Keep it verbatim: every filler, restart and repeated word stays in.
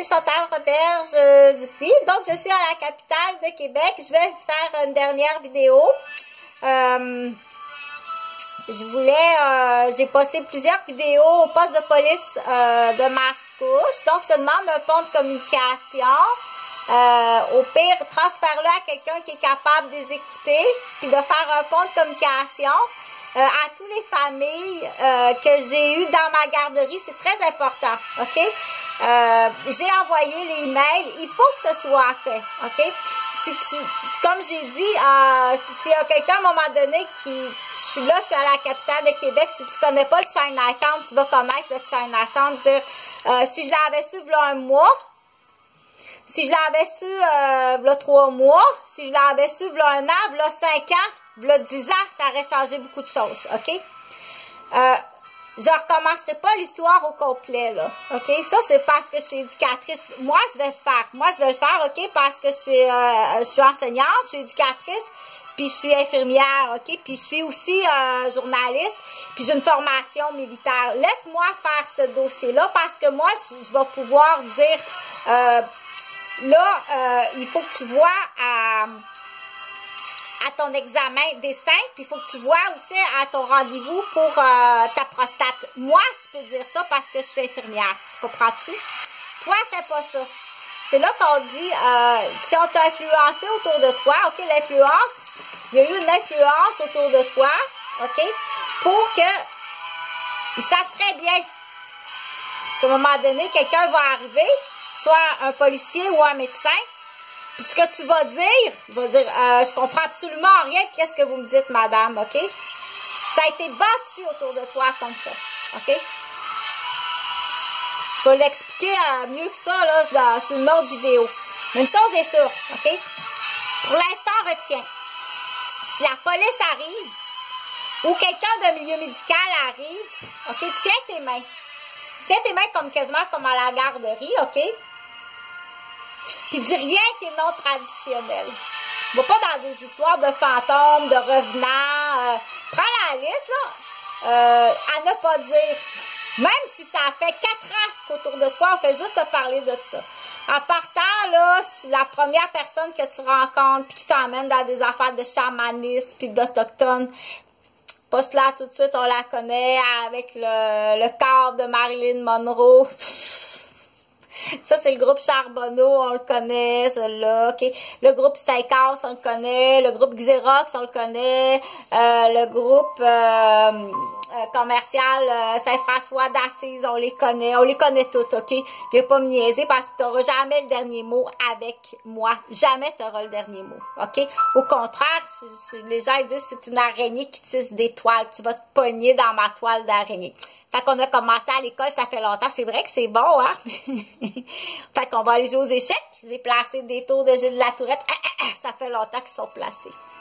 Chantal Roberge euh, Dupuis. Donc, je suis à la capitale de Québec. Je vais faire une dernière vidéo. Euh, je voulais... Euh, j'ai posté plusieurs vidéos au poste de police euh, de Mascouche. Donc, je demande un pont de communication. Euh, au pire, transfère-le à quelqu'un qui est capable de les écouter, puis de faire un pont de communication. Euh, à toutes les familles euh, que j'ai eues dans ma garderie, c'est très important, OK? Euh, j'ai envoyé les emails, il faut que ce soit fait, OK? Si tu, comme j'ai dit, euh, s'il y a quelqu'un à un moment donné qui, je suis là, je suis à la capitale de Québec, si tu connais pas le Chinatown, tu vas connaître le Chinatown, dire, euh, si je l'avais su, v'là un mois, si je l'avais su, euh, v'là trois mois, si je l'avais su, v'là un an, v'là cinq ans, v'là dix ans, ça aurait changé beaucoup de choses, OK? Euh, je recommencerai pas l'histoire au complet, là, OK? Ça, c'est parce que je suis éducatrice. Moi, je vais le faire. Moi, je vais le faire, OK? Parce que je suis, euh, je suis enseignante, je suis éducatrice, puis je suis infirmière, OK? Puis je suis aussi euh, journaliste, puis j'ai une formation militaire. Laisse-moi faire ce dossier-là, parce que moi, je, je vais pouvoir dire... Euh, là, euh, il faut que tu vois à... à ton examen des seins, puis il faut que tu vois aussi à ton rendez-vous pour euh, ta prostate. Moi, je peux dire ça parce que je suis infirmière. Tu comprends-tu? Toi, fais pas ça. C'est là qu'on dit, euh, si on t'a influencé autour de toi, OK, l'influence, il y a eu une influence autour de toi, OK, pour que ils savent très bien qu'à un moment donné, quelqu'un va arriver, soit un policier ou un médecin, puis ce que tu vas dire, il va dire, euh, je comprends absolument rien de qu'est-ce que vous me dites, madame, OK? Ça a été bâti autour de toi comme ça, OK? Je vais l'expliquer euh, mieux que ça, là, dans, sur une autre vidéo. Mais une chose est sûre, OK? Pour l'instant, retiens. Si la police arrive, ou quelqu'un de milieu médical arrive, OK? Tiens tes mains. Tiens tes mains comme quasiment comme à la garderie, OK? Puis dis rien qui est non traditionnel. Va pas dans des histoires de fantômes, de revenants. Euh, prends la liste, là, euh, à ne pas dire. Même si ça fait quatre ans qu'autour de toi, on fait juste te parler de ça. En partant, là, si la première personne que tu rencontres, puis qui t'emmène dans des affaires de chamanisme, puis d'autochtones, pas cela tout de suite, on la connaît avec le, le corps de Marilyn Monroe. Ça, c'est le groupe Charbonneau, on le connaît, celui-là, OK? Le groupe Steakhouse, on le connaît. Le groupe Xerox, on le connaît. Euh, le groupe euh, euh, commercial euh, Saint-François d'Assise, on les connaît. On les connaît tous, OK? Viens pas me niaiser parce que tu n'auras jamais le dernier mot avec moi. Jamais tu auras le dernier mot, OK? Au contraire, je, je, les gens disent c'est une araignée qui tisse des toiles. Tu vas te pogner dans ma toile d'araignée. Fait qu'on a commencé à l'école, ça fait longtemps. C'est vrai que c'est bon, hein? Fait qu'on va aller jouer aux échecs. J'ai placé des tours de Gilles Latourette. Ah, ah, ah, ça fait longtemps qu'ils sont placés.